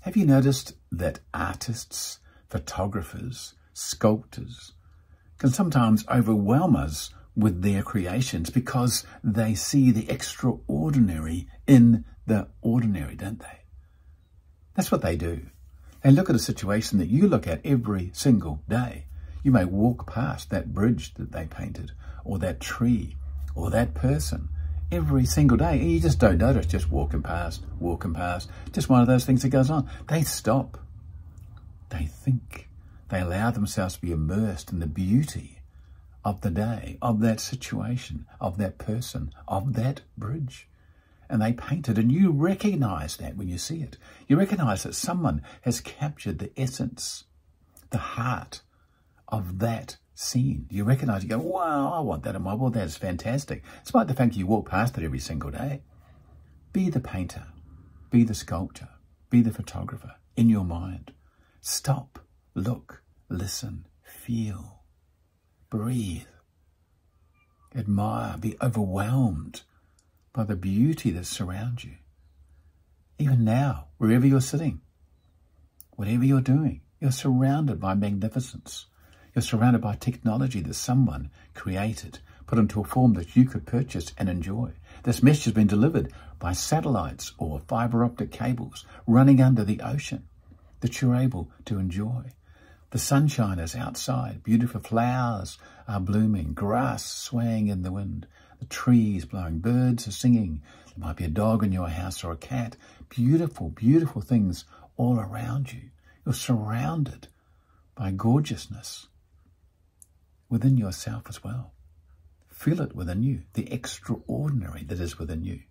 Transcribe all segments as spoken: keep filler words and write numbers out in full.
Have you noticed that artists, photographers, sculptors can sometimes overwhelm us with their creations because they see the extraordinary in the ordinary, don't they? That's what they do. They look at a situation that you look at every single day. You may walk past that bridge that they painted, or that tree, or that person, every single day. And you just don't notice, just walking past, walking past. Just one of those things that goes on. They stop. They think. They allow themselves to be immersed in the beauty of the day, of that situation, of that person, of that bridge. And they paint it, and you recognize that when you see it. You recognize that someone has captured the essence, the heart of that scene. You recognize, you go, wow, I want that in my world. That's fantastic. Despite the fact that you walk past it every single day. Be the painter, be the sculptor, be the photographer in your mind. Stop, look, listen, feel, breathe, admire, be overwhelmed by the beauty that surrounds you. Even now, wherever you're sitting, whatever you're doing, you're surrounded by magnificence. You're surrounded by technology that someone created, put into a form that you could purchase and enjoy. This message has been delivered by satellites or fiber optic cables running under the ocean that you're able to enjoy. The sunshine is outside. Beautiful flowers are blooming, grass swaying in the wind, the trees blowing, birds are singing. There might be a dog in your house or a cat. Beautiful, beautiful things all around you. You're surrounded by gorgeousness within yourself as well. Feel it within you, the extraordinary that is within you.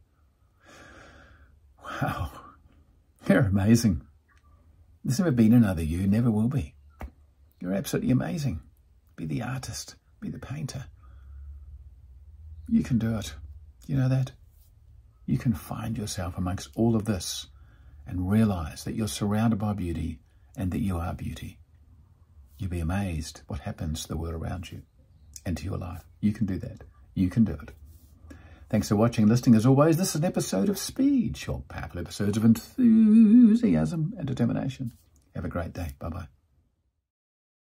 Wow, you're amazing. There's never been another you, never will be. You're absolutely amazing. Be the artist, be the painter. You can do it. You know that? You can find yourself amongst all of this and realize that you're surrounded by beauty and that you are beauty. You'll be amazed what happens to the world around you and to your life. You can do that. You can do it. Thanks for watching and listening. As always, this is an episode of Speed, short, powerful episodes of enthusiasm and determination. Have a great day. Bye-bye.